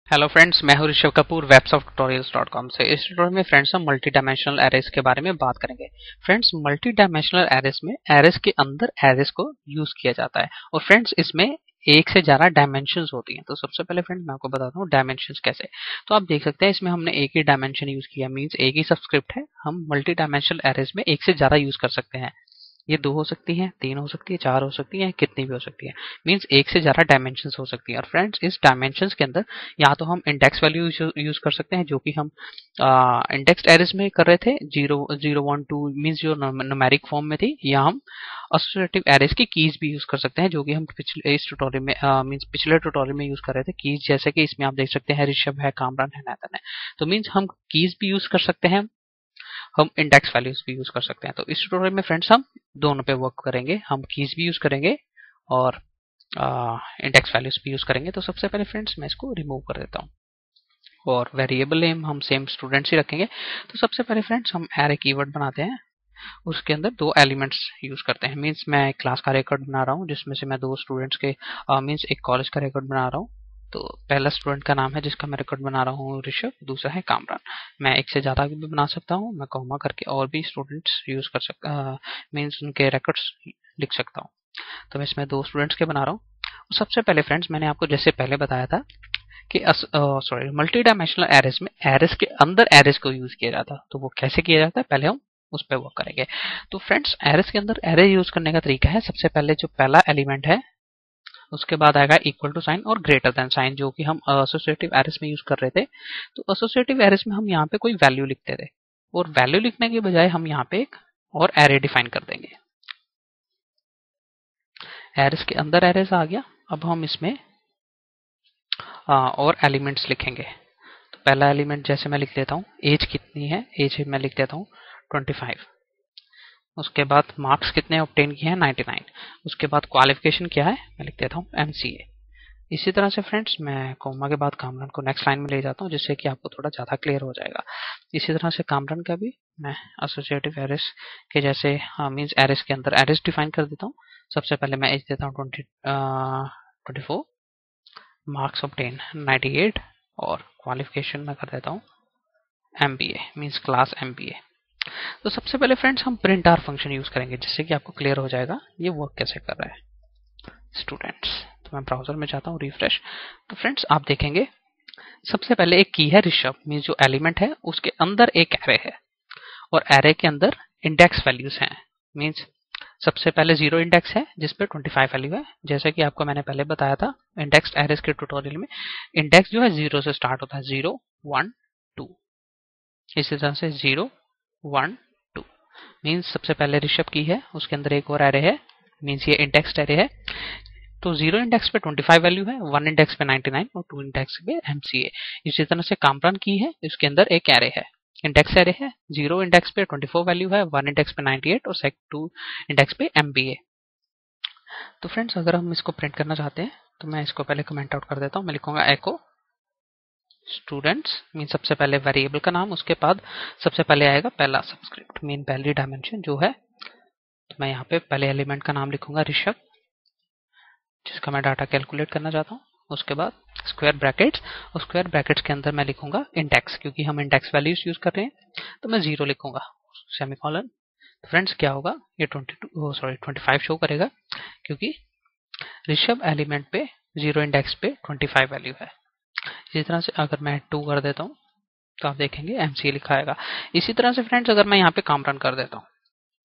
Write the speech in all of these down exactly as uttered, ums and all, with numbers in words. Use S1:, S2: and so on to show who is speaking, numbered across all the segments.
S1: Hello friends, मैं हूं Rishabh Kapoor Websoft tutorials dot com से। इस ट्यूटोरियल में फ्रेंड्स हम मल्टी डायमेंशनल एरेस के बारे में बात करेंगे। फ्रेंड्स, मल्टी डायमेंशनल एरेस में एरेस के अंदर एरेस को यूज किया जाता है और फ्रेंड्स इसमें एक से ज्यादा डायमेंशंस होती हैं। तो सबसे पहले फ्रेंड्स मैं आपको बताता हूँ डायमेंशंस कैसे। तो आप देख सकते हैं इसमें हमने एक ही डायमेंशन यूज किया, मींस एक ही सबस्क्रिप्ट है। हम मल्टी डायमेंशनल एरेस में एक से ज्यादा यूज कर सकते हैं। ये दो हो सकती हैं, तीन हो सकती है, चार हो सकती है, कितनी भी हो सकती है। मींस एक से ज्यादा डायमेंशंस हो सकती है। और फ्रेंड्स इस डायमेंशंस के अंदर या तो हम इंडेक्स वैल्यू यूज कर सकते हैं, जो कि हम इंडेक्स्ड एरेस में कर रहे थे, zero zero one two means जो न्यूमेरिक फॉर्म में थी, या हम एसोसिएटिव एरेस की कीज भी यूज कर सकते हैं, जो कि हम पिछले इस ट्यूटोरियल में मींस पिछले ट्यूटोरियल में यूज कर रहे थे कीज। जैसे कि इसमें आप देख सकते हैं ऋषभ है, कामरान है, नैतन है। तो मींस हम कीज भी यूज कर सकते हैं, हम इंडेक्स वैल्यूज भी यूज कर सकते हैं। तो इस ट्यूटोरियल में फ्रेंड्स हम दोनों पे वर्क करेंगे। हम कीज भी यूज करेंगे और इंडेक्स वैल्यूज भी यूज करेंगे। तो सबसे पहले फ्रेंड्स मैं इसको रिमूव कर देता हूँ और वेरिएबल नेम हम सेम स्टूडेंट्स ही रखेंगे। तो सबसे पहले फ्रेंड्स हम एरे कीवर्ड बनाते हैं, उसके अंदर दो एलिमेंट्स यूज करते हैं। मींस मैं एक क्लास का रिकॉर्ड बना रहा हूँ जिसमें से मैं दो स्टूडेंट्स के मींस एक कॉलेज का रिकॉर्ड बना रहा हूँ। तो पहला स्टूडेंट का नाम है जिसका मैं रिकॉर्ड बना रहा हूँ ऋषभ, दूसरा है कामरान। मैं एक से ज्यादा भी बना सकता हूँ, मैं कॉमा करके और भी स्टूडेंट्स यूज कर सकता मींस उनके रिकॉर्ड्स लिख सकता हूँ। तो मैं इसमें दो स्टूडेंट्स के बना रहा हूँ। सबसे पहले फ्रेंड्स मैंने आपको जैसे पहले बताया था कि सॉरी मल्टी डायमेंशनल एरेस में एरेस के अंदर एरेस को यूज किया जाता है। तो वो कैसे किया जाता है पहले हम उस पर वर्क करेंगे। तो फ्रेंड्स एरेस के अंदर एरे यूज करने का तरीका है, सबसे पहले जो पहला एलिमेंट है उसके बाद आएगा इक्वल टू साइन और ग्रेटर देन साइन, जो कि हम एसोसिएटिव एरेस में यूज कर रहे थे। तो एसोसिएटिव एरेस में हम यहाँ पे कोई वैल्यू लिखते थे और वैल्यू लिखने के बजाय हम यहाँ पे एक और एरे डिफाइन कर देंगे। एरेस के अंदर एरेस आ गया। अब हम इसमें आ, और एलिमेंट्स लिखेंगे। तो पहला एलिमेंट जैसे मैं लिख लेता हूँ एज कितनी है, एज मैं लिख देता हूँ ट्वेंटी फाइव। उसके बाद मार्क्स कितने ऑब्टेन किए हैं, नाइंटी नाइन। उसके बाद क्वालिफिकेशन क्या है, मैं लिख देता हूँ एमसीए। इसी तरह से फ्रेंड्स मैं कोमा के बाद कामरान को नेक्स्ट लाइन में ले जाता हूँ, जिससे कि आपको थोड़ा ज्यादा क्लियर हो जाएगा। इसी तरह से कामरान का भी मैं एसोसिएटिव एरेस के जैसे मींस एरेस के अंदर एरेस डिफाइन कर देता हूँ। सबसे पहले मैं एज देता हूँ twenty twenty four, marks obtain ninety eight और क्वालिफिकेशन मैं कर देता हूँ एमबीए मींस क्लास एमबीए। तो सबसे पहले फ्रेंड्स हम प्रिंट आर फंक्शन यूज करेंगे, जिससे कि आपको क्लियर हो जाएगा ये वर्क कैसे कर रहा है स्टूडेंट्स। तो मैं ब्राउजर में जाता हूँ, रिफ्रेश। तो फ्रेंड्स आप देखेंगे सबसे पहले एक की है ऋषभ, मींस जो एलिमेंट है उसके अंदर एक एरे है और एरे के अंदर इंडेक्स वैल्यूज हैं। मींस सबसे पहले जीरो इंडेक्स है जिसपे ट्वेंटी फाइव वैल्यू है। जैसे कि आपको मैंने पहले बताया था इंडेक्स्ड एरेस के ट्यूटोरियल में, इंडेक्स जो है जीरो से स्टार्ट होता है, जीरो वन टू। इसी तरह से जीरो वन टू मीन्स सबसे पहले ऋषभ की है, उसके अंदर एक और एरे है, मीन्स ये इंडेक्स्ड एरे है। तो जीरो इंडेक्स पे ट्वेंटी फाइव वैल्यू है, वन इंडेक्स पे नाइंटी नाइन और टू इंडेक्स पे एमसीए। इसी तरह से कामरान की है, इसके अंदर एक एरे है, इंडेक्स एरे है, जीरो इंडेक्स पे ट्वेंटी फोर वैल्यू है, वन इंडेक्स पे नाइंटी एट और टू इंडेक्स पे एमबीए। तो फ्रेंड्स अगर हम इसको प्रिंट करना चाहते हैं तो मैं इसको पहले कमेंट आउट कर देता हूँ। मैं लिखूंगा एको स्टूडेंट्स, मीन सबसे पहले वेरिएबल का नाम, उसके बाद सबसे पहले आएगा पहला सबस्क्रिप्ट मीन पहली डायमेंशन जो है। तो मैं यहाँ पे पहले एलिमेंट का नाम लिखूंगा ऋषभ, जिसका मैं डाटा कैलकुलेट करना चाहता हूँ। उसके बाद स्क्वायर ब्रैकेट्स और स्क्वायर ब्रैकेट्स के अंदर मैं लिखूंगा इंडेक्स, क्योंकि हम इंडेक्स वैल्यूज यूज कर रहे हैं। तो मैं जीरो लिखूंगा, सेमीकोलन। तो फ्रेंड्स क्या होगा, ये twenty two sorry twenty five show करेगा, क्योंकि ऋषभ एलिमेंट पे जीरो इंडेक्स पे ट्वेंटी फाइव वैल्यू है। इसी तरह से अगर मैं टू कर देता हूँ तो आप देखेंगे एमसीए लिखा आएगा। इसी तरह से फ्रेंड्स अगर मैं यहाँ पे कामरान कर देता हूँ,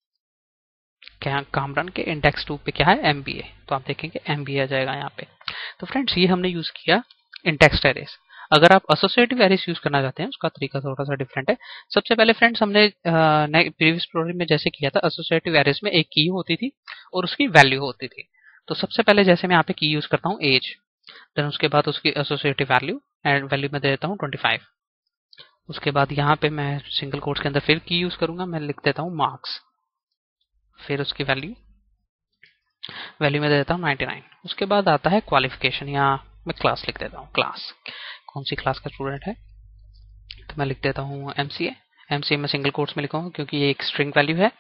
S1: क्या कामरान के इंडेक्स टू पे क्या है, एमबीए, तो आप देखेंगे एमबीए आ जाएगा यहाँ पे। तो फ्रेंड्स ये हमने यूज किया इंडेक्स्ड एरेस। अगर आप एसोसिएटिव एरेस यूज करना चाहते हैं उसका तरीका थोड़ा सा डिफरेंट है। सबसे पहले फ्रेंड्स हमने प्रीवियस प्रोग्राम में जैसे किया था, एसोसिएटिव एरेस में एक की होती थी और उसकी वैल्यू होती थी। तो सबसे पहले जैसे मैं यहाँ पे की यूज करता हूँ एज, देन उसके बाद उसकी एसोसिएटिव वैल्यू एंड वैल्यू में दे देता हूँ ट्वेंटी फाइव। उसके बाद यहाँ पे मैं सिंगल कोट्स के अंदर फिर की यूज करूंगा, मैं लिख देता हूँ मार्क्स, फिर उसकी वैल्यू वैल्यू में दे देता हूँ नाइंटी नाइन। उसके बाद आता है क्वालिफिकेशन, या मैं क्लास लिख देता हूँ, क्लास कौन सी क्लास का स्टूडेंट है, तो मैं लिख देता हूँ एमसीए। एमसीए में सिंगल कोट्स में लिखूंगा क्योंकि ये एक स्ट्रिंग वैल्यू है।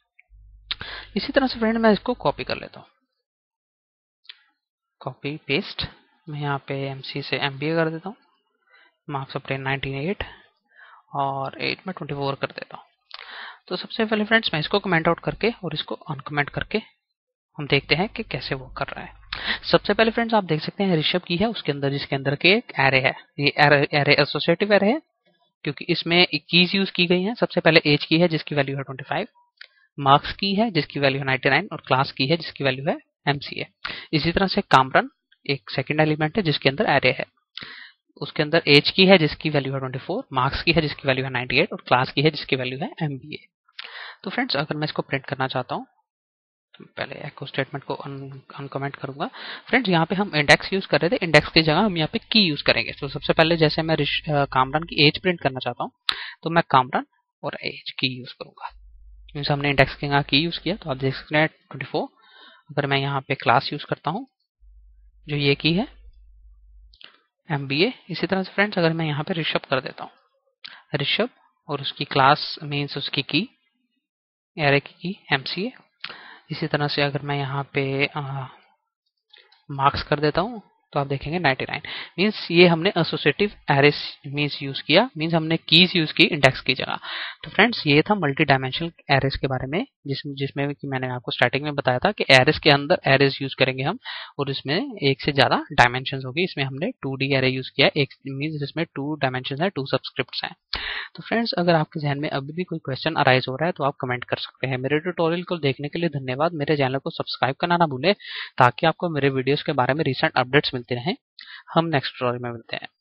S1: इसी तरह से फ्रेंड मैं इसको कॉपी कर लेता हूँ, कॉपी पेस्ट। मैं यहाँ पे एमसी से एमबीए कर देता हूँ। Marks of ten nineteen eight और एट में ट्वेंटी फोर कर देता हूँ। तो सबसे पहले फ्रेंड्स मैं इसको कमेंट आउट करके और इसको अनकमेंट करके हम देखते हैं कि कैसे वो कर रहा है। सबसे पहले फ्रेंड्स आप देख सकते हैं ऋषभ की है, उसके अंदर जिसके अंदर के एक एरे है, ये एरे एसोसिएटिव एरे है क्योंकि इसमें कीज यूज की गई है। सबसे पहले एज की है जिसकी वैल्यू है ट्वेंटी फाइव, मार्क्स की है जिसकी वैल्यू है नाइनटी नाइन और क्लास की है जिसकी वैल्यू है एमसीए। इसी तरह से कामरन एक सेकंड एलिमेंट है जिसके अंदर एरे है, उसके अंदर एज की है जिसकी वैल्यू है ट्वेंटी फोर, मार्क्स की है जिसकी वैल्यू है नाइनटी एट और क्लास की है जिसकी वैल्यू है एमबीए। तो फ्रेंड्स अगर मैं इसको प्रिंट करना चाहता हूँ तो पहले एको स्टेटमेंट को अनकमेंट करूंगा। फ्रेंड्स यहाँ पे हम इंडेक्स यूज कर रहे थे, इंडेक्स की जगह हम यहाँ पे की यूज करेंगे। तो सबसे पहले जैसे मैं कामरन की एज प्रिंट करना चाहता हूँ तो मैं कामरन और एज की यूज करूंगा। मीन्स हमने इंडेक्स के यहाँ की यूज किया तो आप देख सकते हैं ट्वेंटी फोर। अगर मैं यहाँ पे क्लास यूज करता हूँ जो ये की है एमबीए। इसी तरह से फ्रेंड्स अगर मैं यहाँ पे ऋषभ कर देता हूँ, ऋषभ और उसकी क्लास मीन्स उसकी की एरे की की एमसीए। इसी तरह से अगर मैं यहाँ पे मार्क्स कर देता हूँ तो आप देखेंगे नाइनटी नाइन। मीन्स ये हमने एसोसिएटिव एरेस मीन्स यूज किया, मीन्स हमने कीज यूज की इंडेक्स की जगह। तो फ्रेंड्स ये था मल्टी डायमेंशनल एरेस के बारे में, जिसमें जिसमें कि मैंने आपको स्टार्टिंग में बताया था कि एरेस के अंदर एरेस यूज करेंगे हम और इसमें एक से ज्यादा डायमेंशन होगी। इसमें हमने टू डी एरे यूज किया, एक मीन्स जिसमें टू डायमेंशन है, टू सबस्क्रिप्ट्स हैं। तो फ्रेंड्स अगर आपके जहन में अभी भी कोई क्वेश्चन अराइज हो रहा है तो आप कमेंट कर सकते हैं। मेरे ट्यूटोरियल को देखने के लिए धन्यवाद। मेरे चैनल को सब्सक्राइब करना ना भूलें ताकि आपको मेरे वीडियोस के बारे में रिसेंट अपडेट्स मिलते रहें। हम नेक्स्ट ट्यूटोरियल में मिलते हैं।